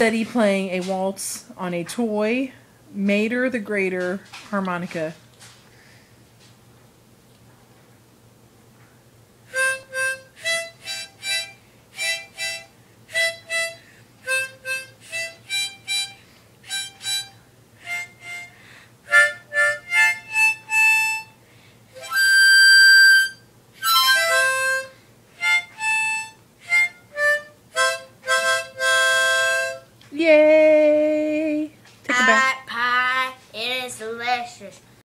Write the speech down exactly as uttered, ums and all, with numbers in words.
steady playing a waltz on a toy Mater the Greater harmonica